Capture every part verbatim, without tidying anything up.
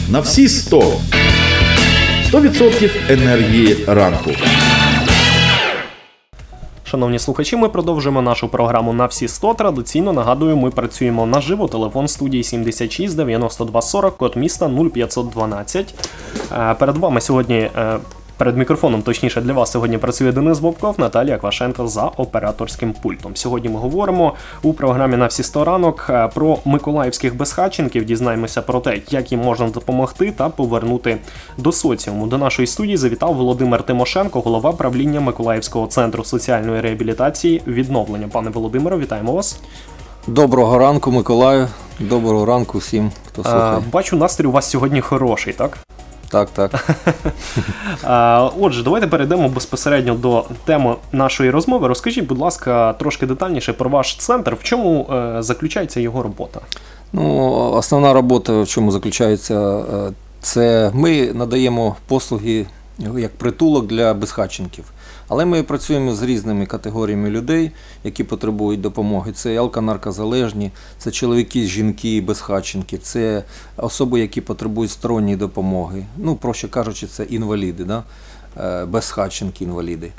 на всі сто. сто відсотків енергії ранку. Шановні слухачі, ми продовжуємо нашу програму «На всі сто». Традиційно, нагадую, ми працюємо наживо. Телефон студії сімдесят шість дев'яносто два сорок, код міста нуль п'ятсот дванадцять. Перед вами сьогодні, перед мікрофоном, точніше для вас, сьогодні працює Денис Бобков, Наталія Квашенко за операторським пультом. Сьогодні ми говоримо у програмі «На всі сто ранок» про миколаївських безхатченків, дізнаємося про те, як їм можна допомогти та повернути до соціуму. До нашої студії завітав Володимир Тимошенко, голова правління Миколаївського центру соціальної реабілітації «Відновлення». Пане Володимире, вітаємо вас. Доброго ранку, Миколаю. Доброго ранку всім, хто слухає. Бачу, настрій у вас сьогодні хороший, так? Так, так. Отже, давайте перейдемо безпосередньо до теми нашої розмови. Розкажіть, будь ласка, трошки детальніше про ваш центр. В чому заключається його робота? Ну, основна робота в чому заключається? Це ми надаємо послуги як притулок для безхатченків. Але ми працюємо з різними категоріями людей, які потребують допомоги. Це алко-наркозалежні, це чоловіки, жінки, безхатченки, це особи, які потребують сторонньої допомоги. Ну, проще кажучи, це інваліди, да? Безхатченки, інваліди.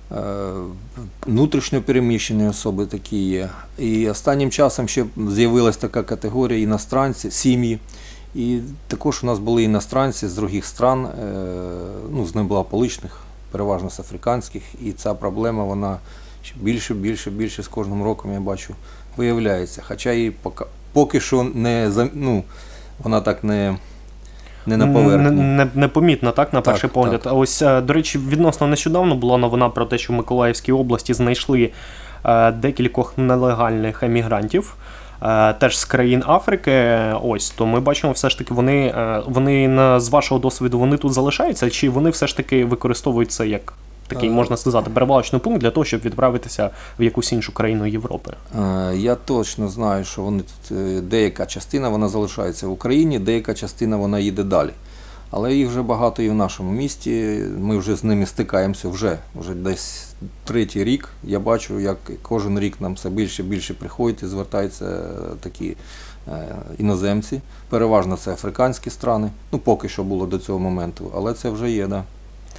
Внутрішньо переміщені особи такі є. І останнім часом ще з'явилася така категорія іностранці, сім'ї. І також у нас були іностранці з інших країн, ну, з неблагополучних, переважно з африканських, і ця проблема, вона більше, більше, більше з кожним роком, я бачу, виявляється. Хоча і поки, поки що не, ну, вона так не, не на поверхні. Не, не, непомітно, так, на перший так, погляд. Так. А ось, до речі, відносно нещодавно була новина про те, що в Миколаївській області знайшли е, декількох нелегальних емігрантів, теж з країн Африки. Ось, то ми бачимо, все ж таки, вони, вони з вашого досвіду, вони тут залишаються, чи вони все ж таки використовують це як такий, можна сказати, перевалочний пункт для того, щоб відправитися в якусь іншу країну Європи? Я точно знаю, що вони тут, деяка частина вона залишається в Україні, деяка частина вона їде далі. Але їх вже багато і в нашому місті, ми вже з ними стикаємося вже, вже десь третій рік. Я бачу, як кожен рік нам все більше і більше приходять і звертаються такі е, іноземці. Переважно це африканські країни, ну поки що було до цього моменту, але це вже є, да.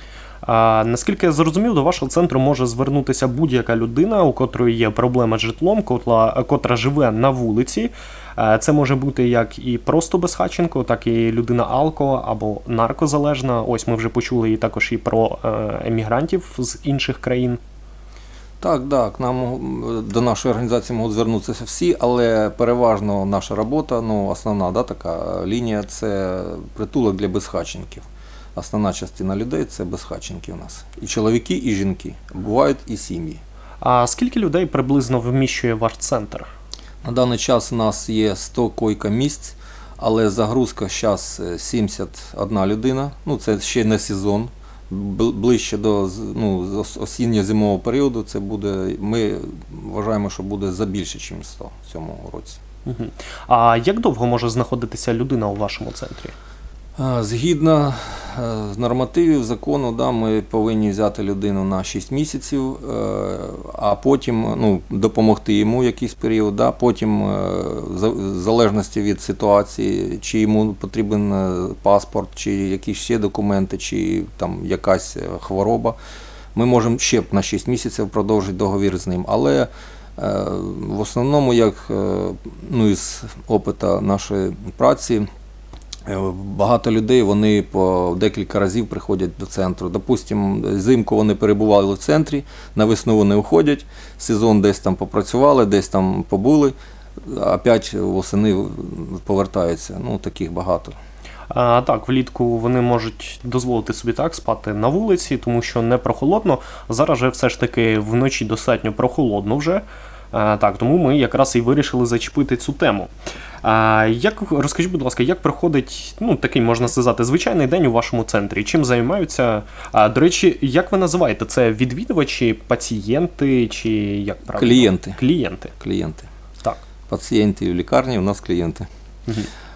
А, наскільки я зрозумів, до вашого центру може звернутися будь-яка людина, у котрої є проблема з житлом, котра, котра живе на вулиці. Це може бути як і просто безхатченко, так і людина алко- або наркозалежна. Ось ми вже почули і також і про емігрантів з інших країн. Так, так, нам, до нашої організації можуть звернутися всі, але переважно наша робота, ну, основна, да, така лінія – це притулок для безхатченків. Основна частина людей – це безхатченки у нас. І чоловіки, і жінки. Бувають і сім'ї. А скільки людей приблизно вміщує ваш центр? На даний час у нас є сто койко-місць, але загрузка зараз сімдесят одна людина. Ну, це ще не сезон. Ближче до, ну, осінньо-зимового періоду це буде, ми вважаємо, що буде за більше, ніж сто в цьому році. Угу. А як довго може знаходитися людина у вашому центрі? Згідно нормативів закону, да, ми повинні взяти людину на шість місяців, а потім, ну, допомогти йому якийсь період, да, потім, в залежності від ситуації, чи йому потрібен паспорт, чи якісь ще документи, чи там якась хвороба, ми можемо ще на шість місяців продовжити договір з ним. Але в основному, як, ну, із опиту нашої праці, багато людей, вони по декілька разів приходять до центру. Допустимо, взимку вони перебували в центрі, на весну вони уходять, сезон десь там попрацювали, десь там побули, опять восени повертаються. Ну, таких багато. А, так, влітку вони можуть дозволити собі так спати на вулиці, тому що не прохолодно. Зараз же все ж таки вночі достатньо прохолодно вже. А, так, тому ми якраз і вирішили зачепити цю тему. А, як, розкажіть, будь ласка, як проходить, ну, такий, можна сказати, звичайний день у вашому центрі? Чим займаються? А, до речі, як ви називаєте? Це відвідувачі, пацієнти чи як правильно? Клієнти. Клієнти. Клієнти. Так. Пацієнти в лікарні, у нас клієнти. Угу.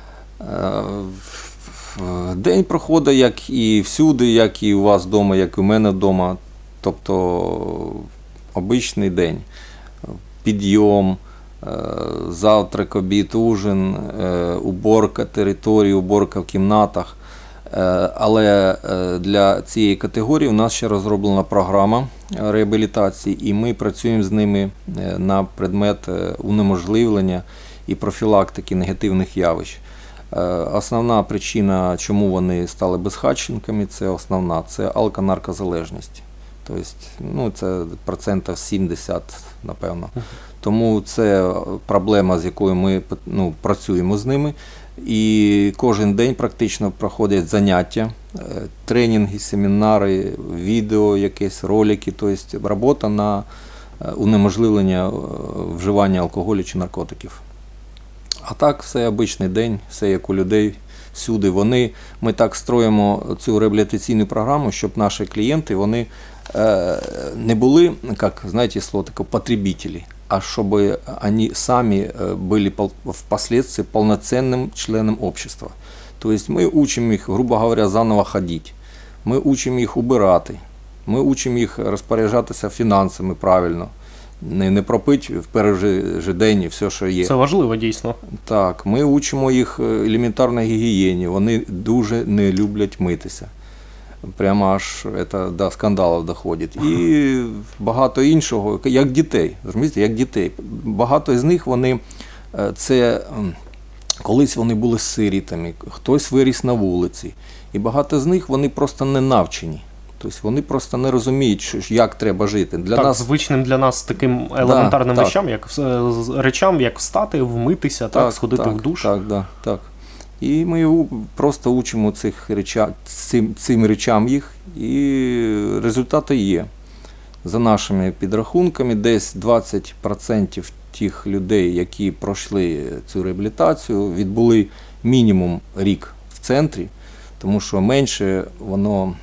День проходить, як і всюди, як і у вас вдома, як і у мене вдома. Тобто, обичний день. Підйом, завтрак, обід, ужин, уборка території, уборка в кімнатах. Але для цієї категорії у нас ще розроблена програма реабілітації, і ми працюємо з ними на предмет унеможливлення і профілактики негативних явищ. Основна причина, чому вони стали безхатченками, це основна, це алко-наркозалежність. Тобто, ну, це процентів сімдесят, напевно. Тому це проблема, з якою ми, ну, працюємо з ними. І кожен день практично проходять заняття, тренінги, семінари, відео, якісь ролики, тобто робота на унеможливлення вживання алкоголю чи наркотиків. А так, все обичний день, все як у людей, всюди. Вони, ми так строїмо цю реабілітаційну програму, щоб наші клієнти, вони е, не були, як, знаєте, слово таке, потребителі, а чтобы они сами были впоследствии полноценным членом общества. То есть мы учим их, грубо говоря, заново ходить, мы учим их убирати, ми учимо їх розпоряджатися фінансами правильно, не, не пропити в перший же день все, що є. Це важливо, дійсно. Так, ми учимо їх елементарній гігієні, вони дуже не люблять митися. Прямо аж це до скандалів доходить. І багато іншого, як дітей, розумієте, як дітей. Багато з них, вони, це, колись вони були сирітами, хтось виріс на вулиці. І багато з них, вони просто не навчені. Тобто вони просто не розуміють, як треба жити. Для так, нас... звичним для нас таким елементарним да, речам, як, речам, як встати, вмитися, так, так, сходити так, в душ. Так, так, так. І ми просто учимо цих реча, цим, цим речам їх, і результати є. За нашими підрахунками, десь двадцять відсотків тих людей, які пройшли цю реабілітацію, відбули мінімум рік в центрі, тому що менше воно,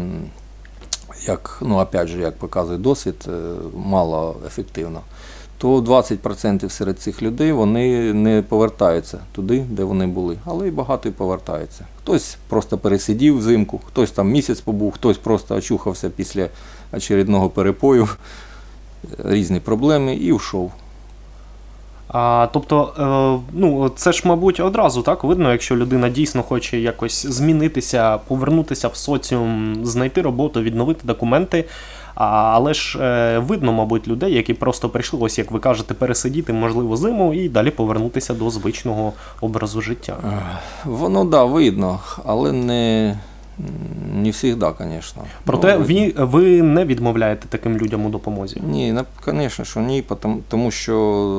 як, ну, опять же, як показує досвід, мало ефективно. То двадцять відсотків серед цих людей, вони не повертаються туди, де вони були, але і багато і повертаються. Хтось просто пересидів взимку, хтось там місяць побув, хтось просто очухався після очередного перепою, різні проблеми і йшов. А, тобто, е, ну, це ж, мабуть, одразу так видно, якщо людина дійсно хоче якось змінитися, повернутися в соціум, знайти роботу, відновити документи. А, але ж е, видно, мабуть, людей, які просто прийшли, ось як ви кажете, пересидіти, можливо, зиму і далі повернутися до звичного образу життя. Воно, так, да, видно, але не, не завжди, звісно. Проте ви, ви не відмовляєте таким людям у допомозі? Ні, звісно, що ні, тому що,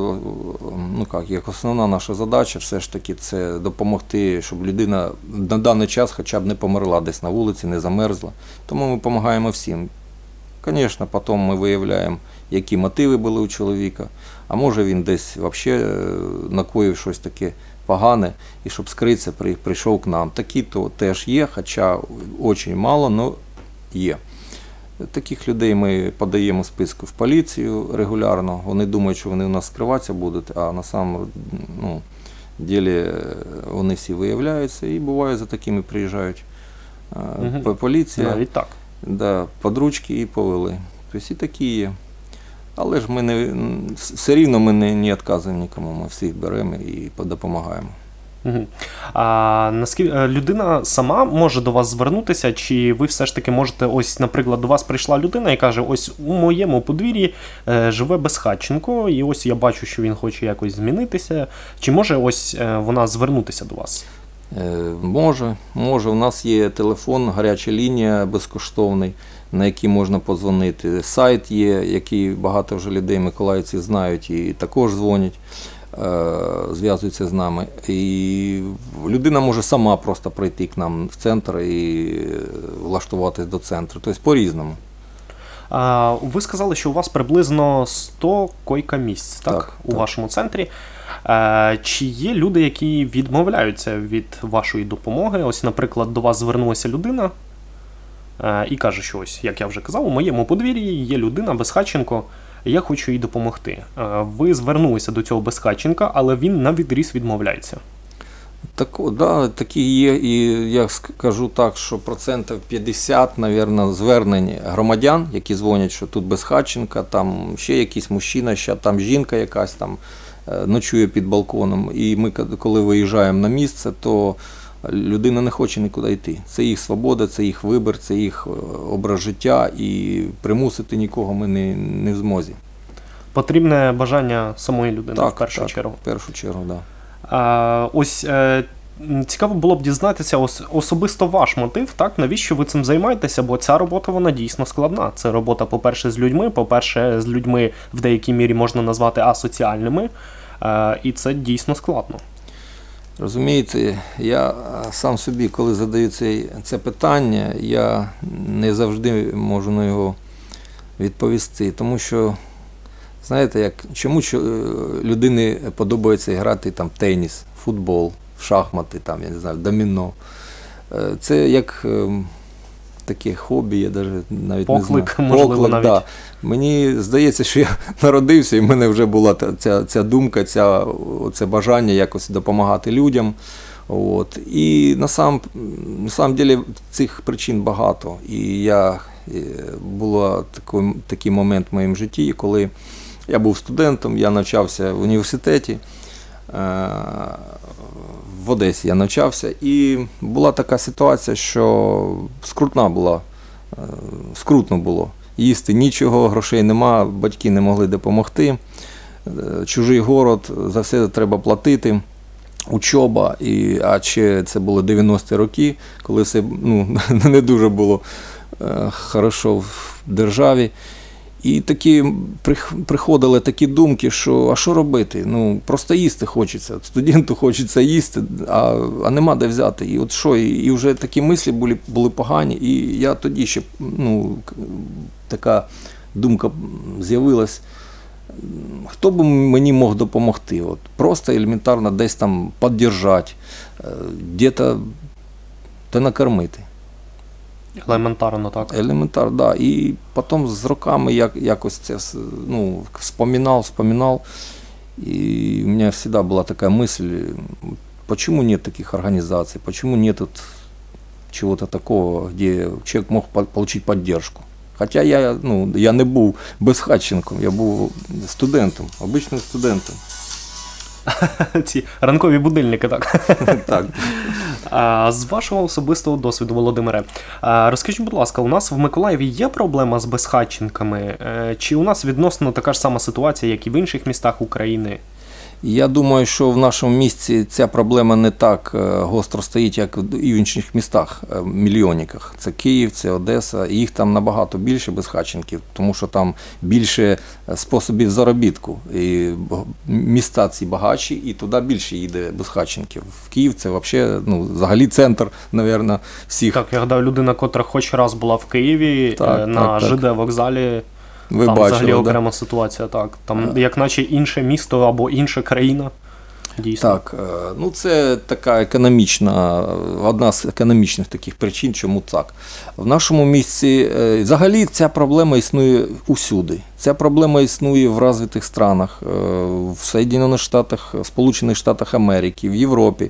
ну як, як основна наша задача все ж таки це допомогти, щоб людина на даний час хоча б не померла десь на вулиці, не замерзла. Тому ми допомагаємо всім. Звісно, потім ми виявляємо, які мотиви були у чоловіка, а може він десь взагалі накоїв щось таке погане, і щоб скритися, прийшов к нам. Такі то теж є, хоча дуже мало, але є. Таких людей ми подаємо списку в поліцію регулярно, вони думають, що вони у нас скриватися будуть, а на самому ну, ділі вони всі виявляються, і буває, за такими приїжджають угу. поліція. Навіть так. Да, под ручки і повели. Тобто і такі є. Але ж ми не, все рівно ми не, не відказуємо нікому, ми всіх беремо і допомагаємо. Угу. А наскільки людина сама може до вас звернутися, чи ви все ж таки можете, ось, наприклад, до вас прийшла людина і каже, ось у моєму подвір'ї е, живе безхатченко, і ось я бачу, що він хоче якось змінитися, чи може ось е, вона звернутися до вас? Може, може. У нас є телефон, гаряча лінія безкоштовний, на який можна подзвонити. Сайт є, який багато вже людей, миколаївці знають і також дзвонять, зв'язуються з нами. І людина може сама просто прийти к нам в центр і влаштуватись до центру. Тобто по-різному. А, ви сказали, що у вас приблизно сто койка-місць, так, так, у так. вашому центрі. А, чи є люди, які відмовляються від вашої допомоги? Ось, наприклад, до вас звернулася людина а, і каже, що ось, як я вже казав, у моєму подвір'ї є людина, безхатченко, я хочу їй допомогти. А, ви звернулися до цього безхатченка, але він навідріз відмовляється. Так, да, такі є, і я скажу так, що процентів п'ятдесят, мабуть, звернень громадян, які дзвонять, що тут безхатченка, там ще якийсь мужчина, ще там жінка якась там, ночує під балконом. І ми, коли виїжджаємо на місце, то людина не хоче нікуди йти. Це їх свобода, це їх вибір, це їх образ життя, і примусити нікого ми не, не в змозі. Потрібне бажання самої людини, так, в першу так, чергу. в першу чергу, так. Да. А, ось е, цікаво було б дізнатися ос, особисто ваш мотив, так, навіщо ви цим займаєтеся, бо ця робота, вона дійсно складна. Це робота, по-перше, з людьми, по-перше, з людьми в деякій мірі можна назвати асоціальними, е, і це дійсно складно. Розумієте, я сам собі, коли задаю це, це питання, я не завжди можу на його відповісти, тому що, знаєте, як, чому людині подобається грати там теніс, футбол, в шахмати, там, я не знаю, доміно. Це як таке хобі, я навіть Поклик, не знаю. можливо, Поклик, навіть. Да. Мені здається, що я народився, і в мене вже була ця, ця думка, ця, це бажання якось допомагати людям. От. І на сам, на самом деле цих причин багато. І я, був такий, такий момент в моєму житті, коли я був студентом, я навчався в університеті, в Одесі я навчався, і була така ситуація, що скрутна була, скрутно було. Їсти нічого, грошей нема, батьки не могли допомогти, чужий город, за все треба платити, учоба, і, а ще це були дев'яності роки, коли все ну, не дуже було хорошо в державі. І такі приходили такі думки, що а що робити? Ну, просто їсти хочеться. Студенту хочеться їсти, а, а нема де взяти. І от що, і, і вже такі мислі були, були погані. І я тоді ще, ну, така думка з'явилась, хто б мені мог допомогти? От, просто елементарно десь там підтримати, десь та накормити. Елементарно, так. Елементарно, так. Да. І потім з роками я якось це ну, вспоминав, вспоминав. І у мене завжди була така мисль, почему нет таких организаций, почему нет вот чего-то такого, где человек мог получить поддержку. Хоча я, ну, я не був безхатченком, я був студентом, обичним студентом. Ці ранкові будильники, так? Так. А, з вашого особистого досвіду, Володимире, а, розкажіть, будь ласка, у нас в Миколаєві є проблема з безхатченками? Чи у нас відносно така ж сама ситуація, як і в інших містах України? Я думаю, що в нашому місті ця проблема не так гостро стоїть, як і в інших містах, мільйонниках. Це Київ, це Одеса, і їх там набагато більше безхатченків, тому що там більше способів заробітку. І міста ці багатші, і туди більше їде безхатченків. В Київ це взагалі, ну, взагалі центр, мабуть, всіх. Так, я гадаю, людина, котра хоч раз була в Києві, так, на так, ЖД вокзалі, ви там бачили, взагалі да? окрема ситуація, так. Там як наче інше місто або інша країна. Дійсно. Так, ну це така економічна, одна з економічних таких причин, чому так. В нашому місці взагалі ця проблема існує усюди. Ця проблема існує в розвитих странах, в Сполучених Штатах, Сполучених Штатах Америки, в Європі.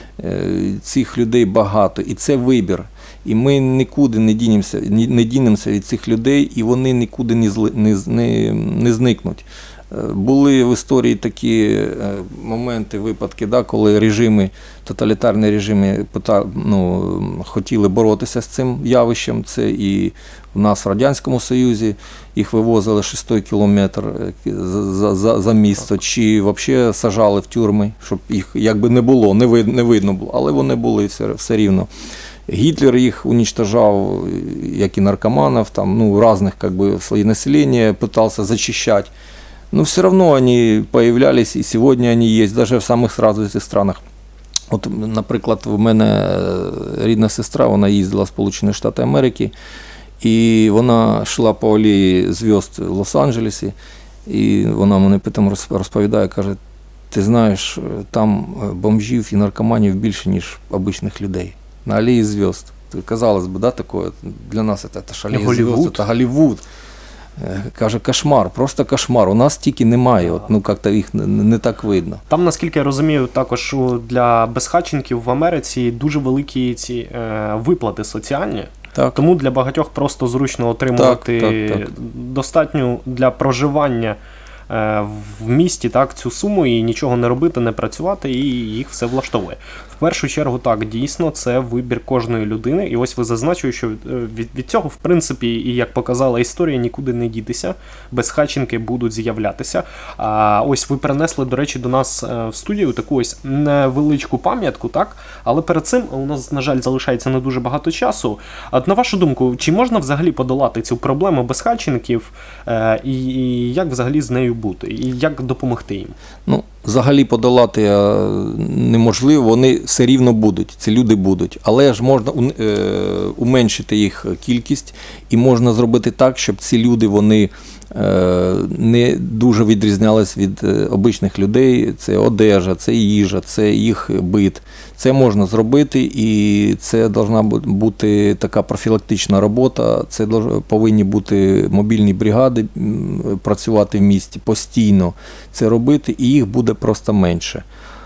Цих людей багато, і це вибір. І ми нікуди не дінемося, не дінемося від цих людей, і вони нікуди не, зли, не, не, не зникнуть. Були в історії такі моменти, випадки, да, коли режими, тоталітарні режими ну, хотіли боротися з цим явищем. Це і в нас в Радянському Союзі їх вивозили шостий кілометр за, за, за місто, чи взагалі сажали в тюрми, щоб їх якби не було, не, вид, не видно було, але вони були все, все рівно. Гітлер їх уничтожав, як і наркоманов, там, ну, різних как бы, своє населення пытался зачищать. Но все равно они появлялись, и сегодня они есть, даже в самых развитых странах. От, наприклад, в мене рідна сестра, вона їздила в Сполучені Штати Америки, і вона йшла по алеї зв'язд в Лос-Анджелесі, і вона мене потім розповідає, каже, ти знаєш, там бомжів і наркоманів більше, ніж обичних людей. На аллее звезд. Казалось бы, да, такое, для нас это, это ж аллея звезд, это Голливуд. Каже, кошмар, просто кошмар. У нас тільки немає, от, ну, як-то їх не, не так видно. Там, наскільки я розумію, також для безхатченків в Америці дуже великі ці е, виплати соціальні. Так. Тому для багатьох просто зручно отримувати так, так, так. достатню для проживання в місті так цю суму і нічого не робити, не працювати, і їх все влаштовує. В першу чергу, так, дійсно, це вибір кожної людини. І ось ви зазначили, що від, від цього, в принципі, і як показала історія, нікуди не дітися. Безхатченки будуть з'являтися. А ось ви принесли, до речі, до нас в студію таку ось невеличку пам'ятку, так? Але перед цим у нас, на жаль, залишається не дуже багато часу. От, на вашу думку, чи можна взагалі подолати цю проблему безхатченків е, і, і як взагалі з нею бути? І як допомогти їм? Ну, взагалі подолати неможливо, вони все рівно будуть, ці люди будуть. Але ж можна уменшити їх кількість і можна зробити так, щоб ці люди, вони не дуже відрізнялись від обичних людей. Це одежа, це їжа, це їх бит. Це можна зробити, і це повинна бути така профілактична робота. Це повинні бути мобільні бригади, працювати в місті постійно. Це робити, і їх буде просто менше.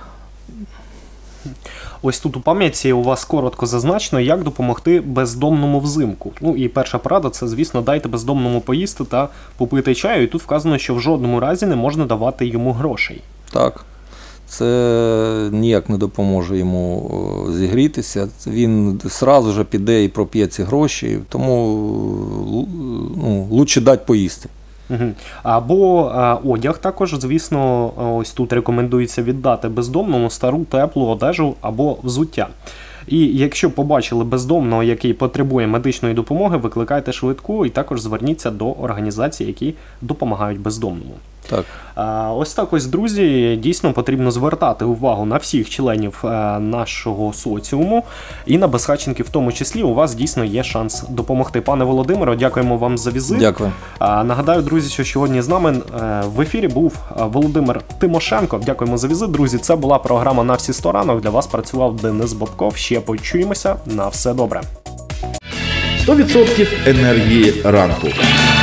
Ось тут у пам'ятці у вас коротко зазначено, як допомогти бездомному взимку. Ну і перша порада – це, звісно, дайте бездомному поїсти та попити чаю. І тут вказано, що в жодному разі не можна давати йому грошей. Так. Це ніяк не допоможе йому зігрітися. Він одразу ж піде і проп'є ці гроші, тому ну, краще дати поїсти. Угу. Або а, одяг також, звісно, ось тут рекомендується віддати бездомному стару теплу одежу або взуття. І якщо побачили бездомного, який потребує медичної допомоги, викликайте швидку і також зверніться до організацій, які допомагають бездомному. Так. А, ось так ось, друзі, дійсно потрібно звертати увагу на всіх членів а, нашого соціуму і на безхатченків в тому числі. У вас дійсно є шанс допомогти. Пане Володимире, дякуємо вам за візит. Дякую. А, нагадаю, друзі, що сьогодні з нами а, в ефірі був Володимир Тимошенко. Дякуємо за візит, друзі. Це була програма «На всі сто ранок». Для вас працював Денис Бобков. Ще почуємося. На все добре. сто відсотків енергії ранку.